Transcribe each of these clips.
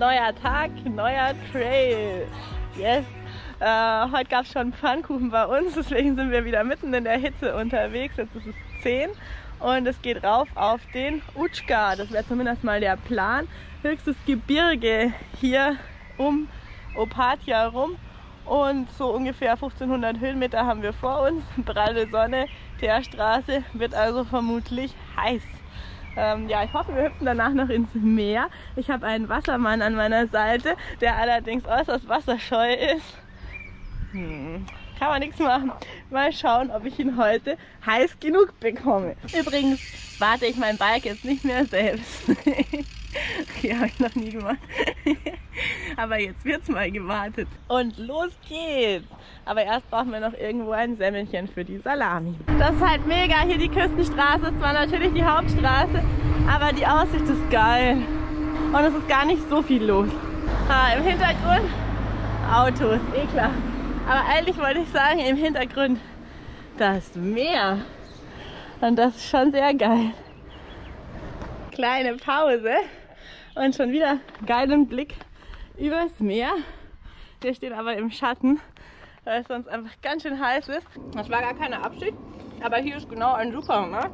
neuer Tag, neuer Trail. Yes. Heute gab es schon Pfannkuchen bei uns, deswegen sind wir wieder mitten in der Hitze unterwegs. Jetzt ist es 10 und es geht rauf auf den Utschka. Das wäre zumindest mal der Plan. Höchstes Gebirge hier um Opatija herum. Und so ungefähr 1500 Höhenmeter haben wir vor uns. Pralle Sonne, Teerstraße, wird also vermutlich heiß. Ja, ich hoffe, wir hüpfen danach noch ins Meer. Ich habe einen Wassermann an meiner Seite, der allerdings äußerst wasserscheu ist. Kann man nichts machen. Mal schauen, ob ich ihn heute heiß genug bekomme. Übrigens warte ich mein Bike jetzt nicht mehr selbst. Okay, habe ich noch nie gemacht. Aber jetzt wird's mal gewartet. Und los geht's! Aber erst brauchen wir noch irgendwo ein Semmelchen für die Salami. Das ist halt mega, hier die Küstenstraße. Ist zwar natürlich die Hauptstraße, aber die Aussicht ist geil. Und es ist gar nicht so viel los. Im Hintergrund Autos, eh klar. Aber eigentlich wollte ich sagen, im Hintergrund das Meer. Und das ist schon sehr geil. Kleine Pause und schon wieder geilen Blick übers Meer. Wir stehen aber im Schatten, weil es sonst einfach ganz schön heiß ist. Das war gar keine Absicht, aber hier ist genau ein Supermarkt.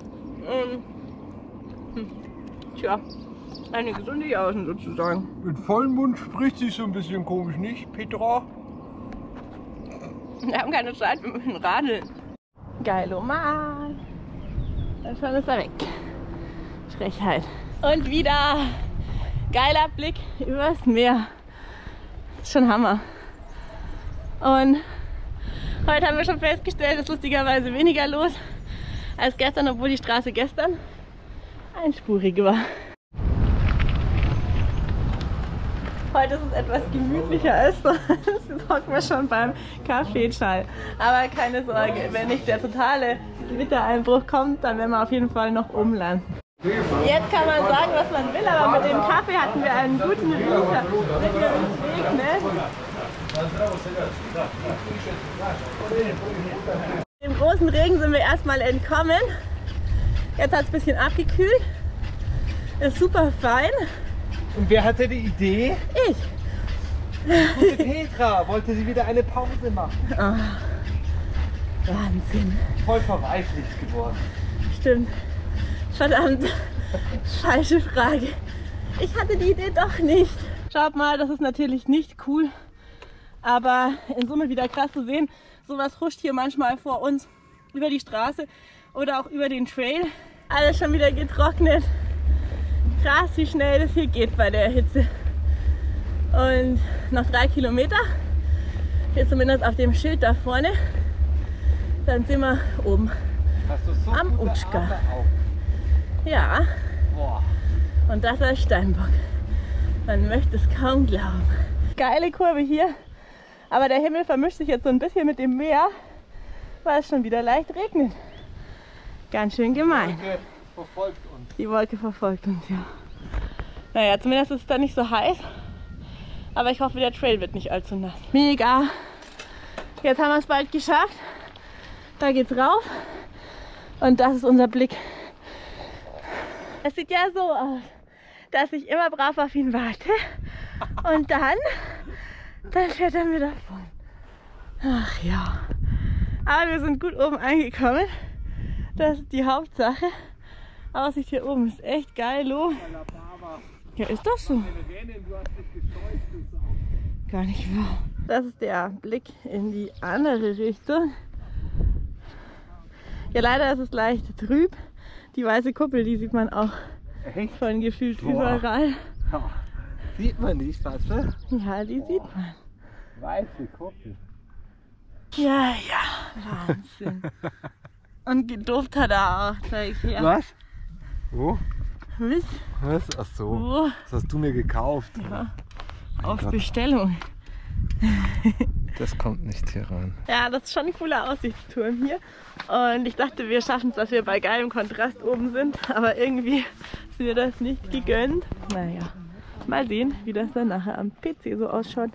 Tja, eine gesunde Jausen sozusagen. Mit vollem Mund spricht sie so ein bisschen komisch, nicht, Petra? Wir haben keine Zeit, wir müssen radeln. Geiloman. Und schon ist er weg. Frechheit. Und wieder geiler Blick übers Meer. Das ist schon Hammer. Und heute haben wir schon festgestellt, es ist lustigerweise weniger los als gestern, obwohl die Straße gestern einspurig war. Heute ist es etwas gemütlicher als sonst. Jetzt hocken wir schon beim Kaffeeschall. Aber keine Sorge, wenn nicht der totale Gewittereinbruch kommt, dann werden wir auf jeden Fall noch umlanden. Jetzt kann man sagen, was man will, aber mit dem Kaffee hatten wir einen guten Riecher. Wenn wir uns regnet. Dem großen Regen sind wir erstmal entkommen. Jetzt hat es ein bisschen abgekühlt. Ist super fein. Und wer hatte die Idee? Ich. Gute Petra, wollte sie wieder eine Pause machen. Oh, Wahnsinn. Voll verweichlicht geworden. Stimmt. Verdammt. Falsche Frage. Ich hatte die Idee doch nicht. Schaut mal, das ist natürlich nicht cool. Aber in Summe wieder krass zu sehen. Sowas huscht hier manchmal vor uns über die Straße oder auch über den Trail. Alles schon wieder getrocknet. Krass, wie schnell das hier geht bei der Hitze. Und noch 3 Kilometer, hier zumindest auf dem Schild da vorne, dann sind wir oben am Utschka. Ja, boah. Und das als Steinbock. Man möchte es kaum glauben. Geile Kurve hier, aber der Himmel vermischt sich jetzt so ein bisschen mit dem Meer, weil es schon wieder leicht regnet. Ganz schön gemein. Verfolgt uns. Die Wolke verfolgt uns, ja. Naja, zumindest ist es dann nicht so heiß. Aber ich hoffe, der Trail wird nicht allzu nass. Mega! Jetzt haben wir es bald geschafft. Da geht's rauf. Und das ist unser Blick. Es sieht ja so aus, dass ich immer brav auf ihn warte. Und dann fährt er mir davon. Ach ja. Aber wir sind gut oben angekommen. Das ist die Hauptsache. Aussicht hier oben ist echt geil, oh. Ja, ist das so? Gar nicht wahr. Das ist der Blick in die andere Richtung. Ja, leider ist es leicht trüb. Die weiße Kuppel, die sieht man auch von gefühlt überall. Ja. Sieht man die Straße? Ja, die sieht man. Weiße Kuppel. Ja, ja, Wahnsinn. Und gedufft hat er auch, zeig ich her. Was? Wo? Was? Was? Ach so. Wo? Das hast du mir gekauft. Ja, auf Bestellung. Das kommt nicht hier rein. Ja, das ist schon ein cooler Aussichtsturm hier. Und ich dachte, wir schaffen es, dass wir bei geilem Kontrast oben sind. Aber irgendwie ist mir das nicht gegönnt. Naja, mal sehen, wie das dann nachher am PC so ausschaut.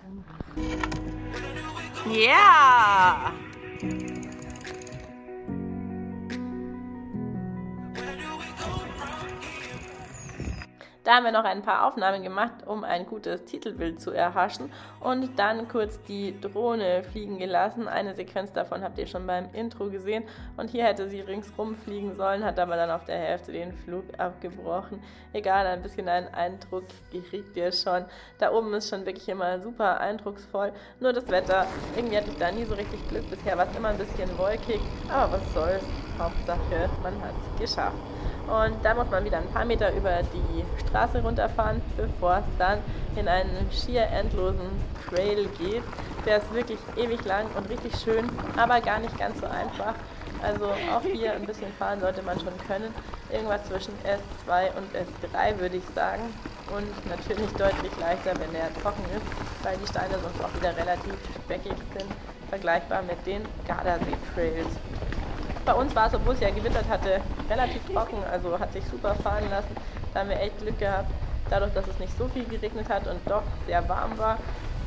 Ja! Da haben wir noch ein paar Aufnahmen gemacht, um ein gutes Titelbild zu erhaschen und dann kurz die Drohne fliegen gelassen. Eine Sequenz davon habt ihr schon beim Intro gesehen und hier hätte sie ringsrum fliegen sollen, hat aber dann auf der Hälfte den Flug abgebrochen. Egal, ein bisschen einen Eindruck kriegt ihr schon. Da oben ist schon wirklich immer super eindrucksvoll, nur das Wetter, irgendwie hatte ich da nie so richtig Glück. Bisher war es immer ein bisschen wolkig, aber was soll's, Hauptsache man hat es geschafft. Und dann muss man wieder ein paar Meter über die Straße runterfahren, bevor es dann in einen schier endlosen Trail geht. Der ist wirklich ewig lang und richtig schön, aber gar nicht ganz so einfach. Also auch hier ein bisschen fahren sollte man schon können. Irgendwas zwischen S2 und S3 würde ich sagen. Und natürlich deutlich leichter, wenn der trocken ist, weil die Steine sonst auch wieder relativ speckig sind, vergleichbar mit den Gardasee-Trails. Bei uns war es, obwohl es ja gewittert hatte, relativ trocken, also hat sich super fahren lassen. Da haben wir echt Glück gehabt, dadurch, dass es nicht so viel geregnet hat und doch sehr warm war.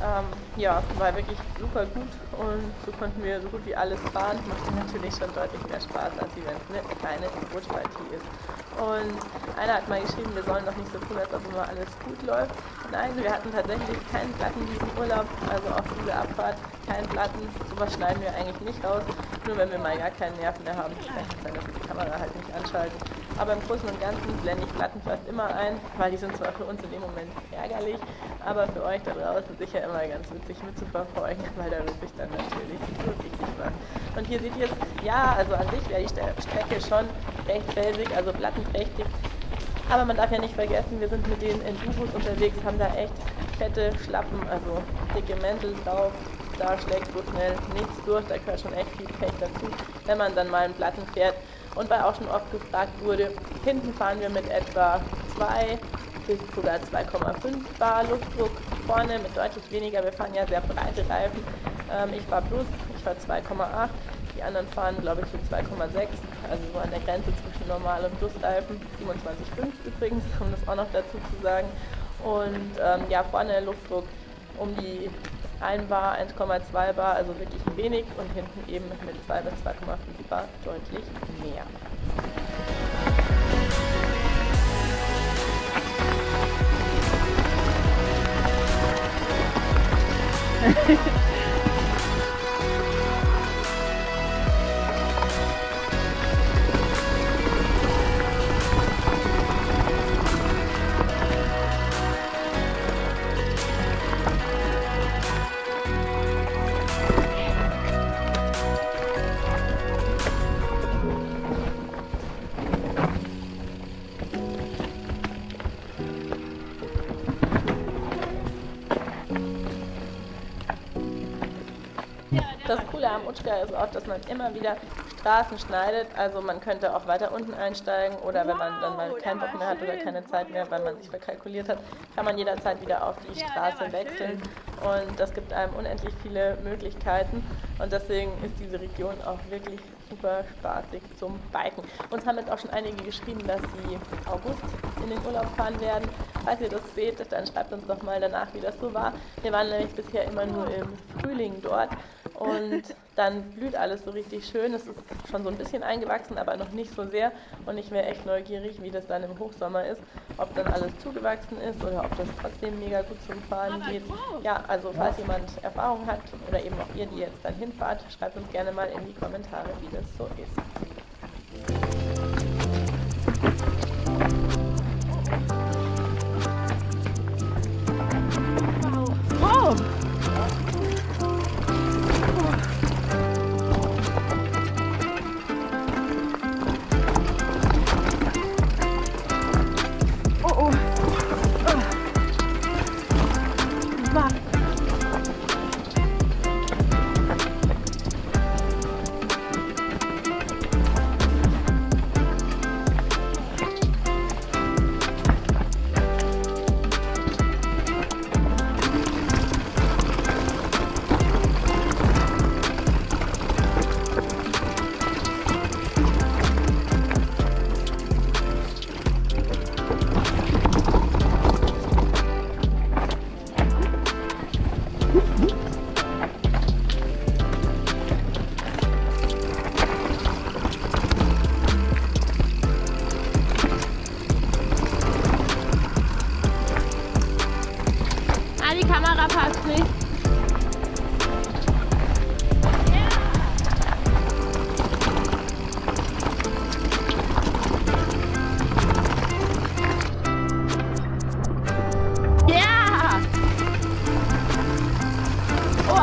Ja, war wirklich super gut und so konnten wir so gut wie alles fahren. Machte natürlich schon deutlich mehr Spaß, als wenn es eine kleine Rutschpartie ist. Und einer hat mal geschrieben, wir sollen doch nicht so tun, als ob immer alles gut läuft. Nein, wir hatten tatsächlich keinen Platten diesen Urlaub, also auf diese Abfahrt keinen Platten. Sowas schneiden wir eigentlich nicht raus, nur wenn wir mal gar keinen Nerv mehr haben, dann kann es sein, dass wir die Kamera halt nicht anschalten. Aber im Großen und Ganzen blende ich Platten fast immer ein, weil die sind zwar für uns in dem Moment ärgerlich, aber für euch da draußen sicher immer ganz witzig mitzuverfolgen, weil da wird sich dann natürlich so richtig was. Und hier seht ihr es, ja, also an sich wäre die Strecke schon recht felsig, also plattenträchtig. Aber man darf ja nicht vergessen, wir sind mit den Enduros unterwegs, haben da echt fette Schlappen, also dicke Mäntel drauf. Da schlägt so schnell nichts durch, da gehört schon echt viel Pech dazu, wenn man dann mal einen Platten fährt. Und weil auch schon oft gefragt wurde, hinten fahren wir mit etwa 2 bis sogar 2,5 Bar Luftdruck, vorne mit deutlich weniger, wir fahren ja sehr breite Reifen. Ich fahre plus, ich fahre 2,8, die anderen fahren glaube ich so 2,6, also so an der Grenze zwischen Normal- und Plusreifen, 27,5 übrigens, um das auch noch dazu zu sagen. Und ja, vorne Luftdruck um die 1 Bar, 1,2 Bar, also wirklich wenig und hinten eben mit 2 bis 2,5 Bar deutlich mehr. Das Coole am Utschka ist auch, dass man immer wieder Straßen schneidet, also man könnte auch weiter unten einsteigen oder wenn man dann mal keinen Bock mehr hat oder keine Zeit mehr, weil man sich verkalkuliert hat, kann man jederzeit wieder auf die Straße wechseln und das gibt einem unendlich viele Möglichkeiten und deswegen ist diese Region auch wirklich super spaßig zum Biken. Uns haben jetzt auch schon einige geschrieben, dass sie August in den Urlaub fahren werden. Falls ihr das seht, dann schreibt uns doch mal danach, wie das so war. Wir waren nämlich bisher immer nur im Frühling dort und dann blüht alles so richtig schön. Es ist schon so ein bisschen eingewachsen, aber noch nicht so sehr und ich wäre echt neugierig, wie das dann im Hochsommer ist, ob dann alles zugewachsen ist oder ob das trotzdem mega gut zum Fahren geht. Ja, also falls jemand Erfahrung hat oder eben auch ihr, die jetzt dann hinfahrt, schreibt uns gerne mal in die Kommentare, wie das so ist. Wow!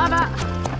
aber...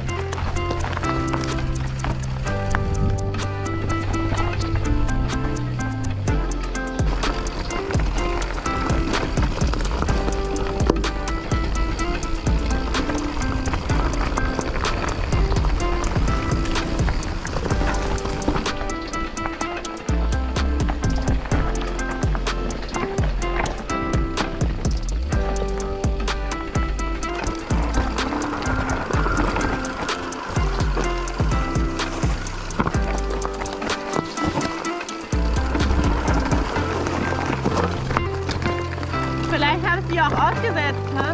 Vielleicht haben sie auch ausgesetzt, ne?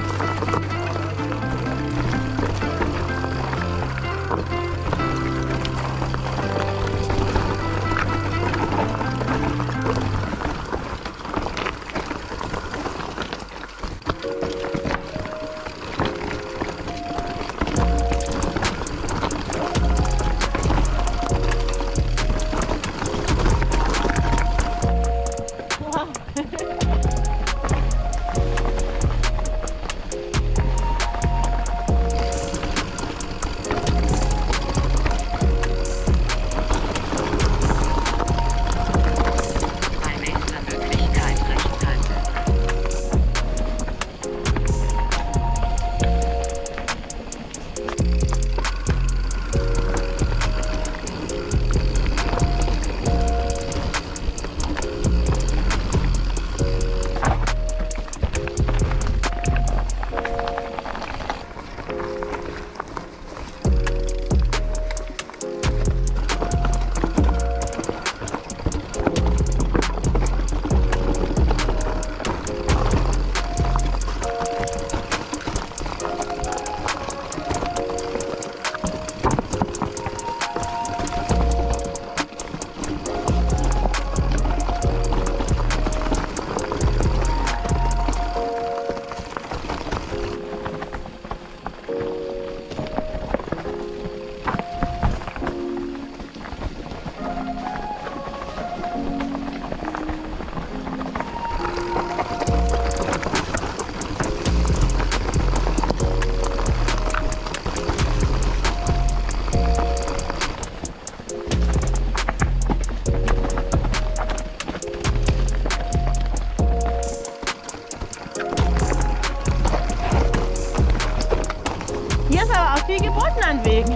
Hier ist aber auch viel geboten an Wegen.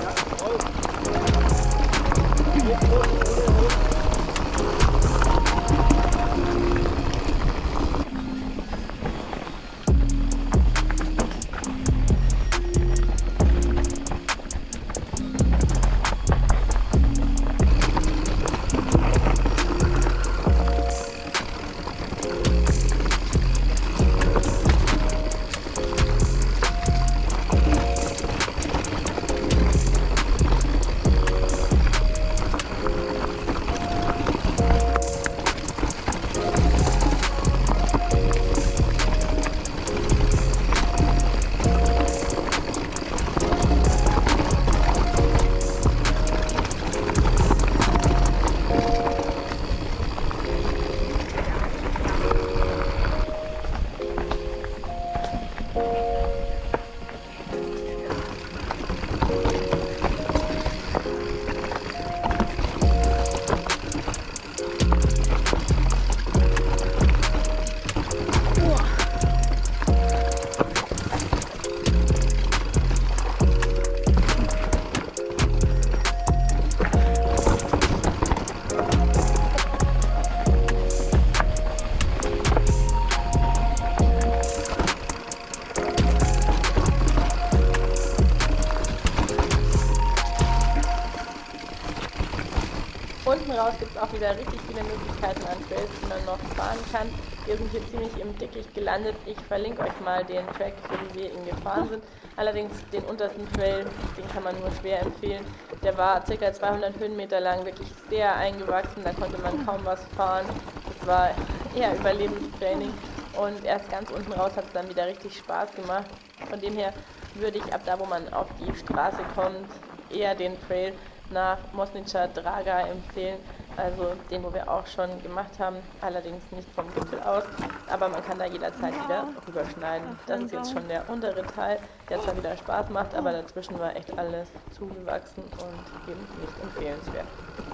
Unten raus gibt es auch wieder richtig viele Möglichkeiten an Trails, die man noch fahren kann. Wir sind hier ziemlich im Dickicht gelandet. Ich verlinke euch mal den Track, so wie wir ihn gefahren sind. Allerdings den untersten Trail, den kann man nur schwer empfehlen. Der war ca. 200 Höhenmeter lang, wirklich sehr eingewachsen, da konnte man kaum was fahren. Das war eher Überlebenstraining und erst ganz unten raus hat es dann wieder richtig Spaß gemacht. Von dem her würde ich ab da, wo man auf die Straße kommt, eher den Trail nach Mosnica Draga empfehlen. also den, wo wir auch schon gemacht haben, allerdings nicht vom Gipfel aus, aber man kann da jederzeit wieder rüberschneiden. Das ist jetzt schon der untere Teil, der zwar wieder Spaß macht, aber dazwischen war echt alles zugewachsen und eben nicht empfehlenswert.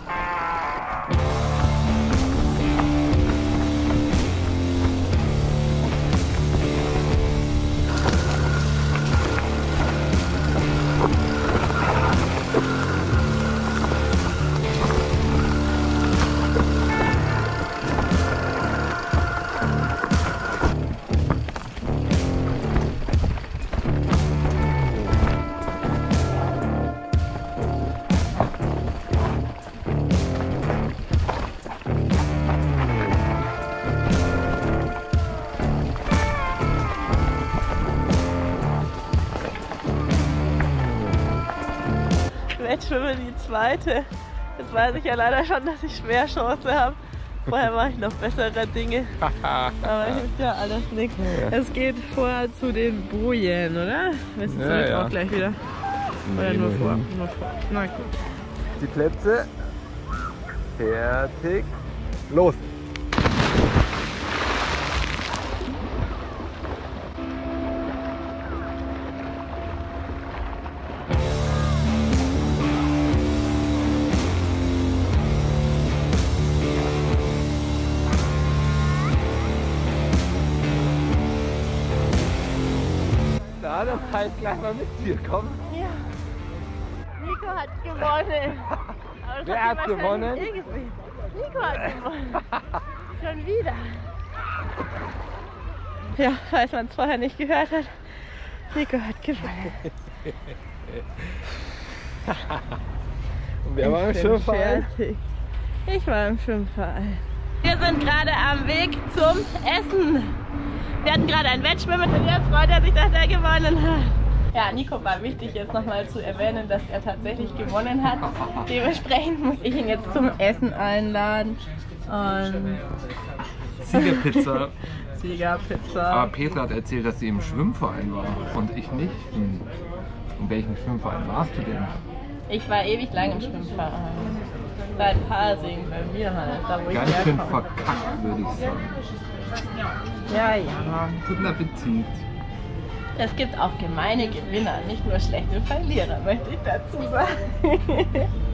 Wettschwimmen die zweite. Jetzt weiß ich ja leider schon, dass ich schwer Chance habe. Vorher mache ich noch bessere Dinge. Aber hilft ja alles nichts. Ja. Es geht vorher zu den Bojen, oder? Willst du zurück auch gleich wieder? Oder nur vor? Nur vor. Na gut. Die Plätze. Fertig. Los! Na, dann halt gleich mal mit dir, komm. Ja. Nico hat gewonnen. Aber Wer hat gewonnen? Nico hat gewonnen. Schon wieder. Ja, falls man es vorher nicht gehört hat, Nico hat gewonnen. Und wer war im Schwimmverein? Ich war im Schwimmverein. Wir sind gerade am Weg zum Essen. Wir hatten gerade ein Wettschwimmen und jetzt freut er sich, dass er gewonnen hat. Ja, Nico war wichtig jetzt nochmal zu erwähnen, dass er tatsächlich gewonnen hat. Dementsprechend muss ich ihn jetzt zum Essen einladen. Und Siegerpizza. Siegerpizza. Aber Petra hat erzählt, dass sie im Schwimmverein war und ich nicht. In welchem Schwimmverein warst du denn? Ich war ewig lang im Schwimmverein. Seit Pasing, bei mir halt, da wo ich Ganz schön herkomme. verkackt, würde ich sagen. Ja, ja. Guten Appetit. Es gibt auch gemeine Gewinner, nicht nur schlechte Verlierer, möchte ich dazu sagen.